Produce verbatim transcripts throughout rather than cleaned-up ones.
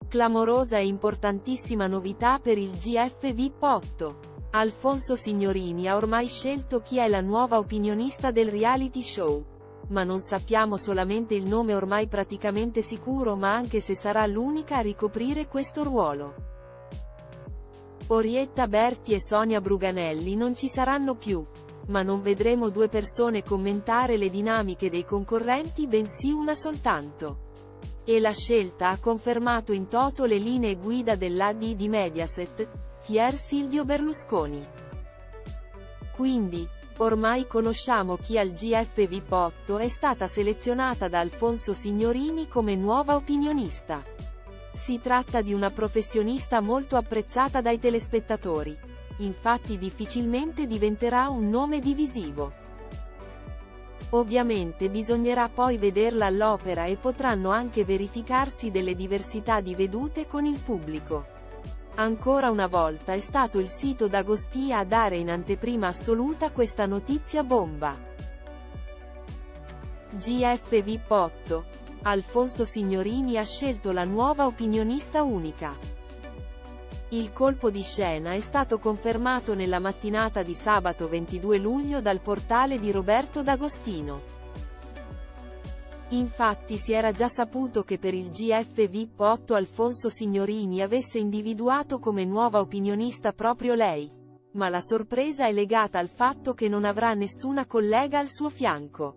Clamorosa e importantissima novità per il G F V I P otto. Alfonso Signorini ha ormai scelto chi è la nuova opinionista del reality show. Ma non sappiamo solamente il nome ormai praticamente sicuro, ma anche se sarà l'unica a ricoprire questo ruolo. Orietta Berti e Sonia Bruganelli non ci saranno più. Ma non vedremo due persone commentare le dinamiche dei concorrenti, bensì una soltanto. E la scelta ha confermato in toto le linee guida dell'A D di Mediaset, Pier Silvio Berlusconi. Quindi, ormai conosciamo chi al G F V I P otto è stata selezionata da Alfonso Signorini come nuova opinionista. Si tratta di una professionista molto apprezzata dai telespettatori. Infatti difficilmente diventerà un nome divisivo. Ovviamente bisognerà poi vederla all'opera e potranno anche verificarsi delle diversità di vedute con il pubblico. Ancora una volta è stato il sito Dagospia a dare in anteprima assoluta questa notizia bomba. G F V I P otto. Alfonso Signorini ha scelto la nuova opinionista unica. Il colpo di scena è stato confermato nella mattinata di sabato ventidue luglio dal portale di Roberto D'Agostino. Infatti si era già saputo che per il G F V I P otto Alfonso Signorini avesse individuato come nuova opinionista proprio lei. Ma la sorpresa è legata al fatto che non avrà nessuna collega al suo fianco.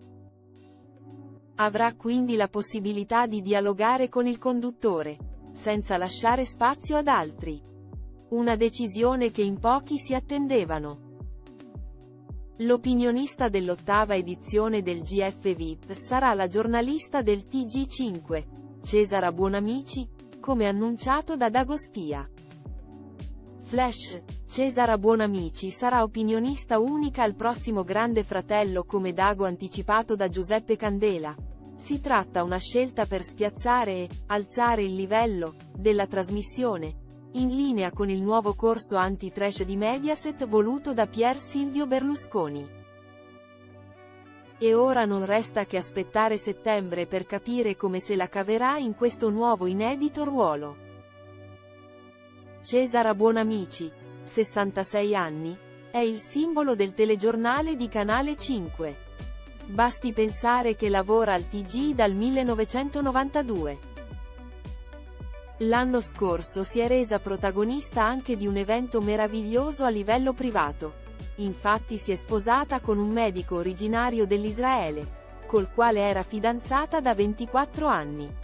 Avrà quindi la possibilità di dialogare con il conduttore, senza lasciare spazio ad altri. Una decisione che in pochi si attendevano. L'opinionista dell'ottava edizione del G F V I P sarà la giornalista del T G cinque, Cesara Buonamici, come annunciato da Dagospia. Flash: Cesara Buonamici sarà opinionista unica al prossimo Grande Fratello come Dago anticipato da Giuseppe Candela. Si tratta una scelta per spiazzare e alzare il livello della trasmissione, in linea con il nuovo corso anti-trash di Mediaset voluto da Pier Silvio Berlusconi. E ora non resta che aspettare settembre per capire come se la caverà in questo nuovo inedito ruolo. Cesara Buonamici, sessantasei anni, è il simbolo del telegiornale di Canale cinque. Basti pensare che lavora al T G dal millenovecentonovantadue. L'anno scorso si è resa protagonista anche di un evento meraviglioso a livello privato. Infatti si è sposata con un medico originario dell'Israele, col quale era fidanzata da ventiquattro anni.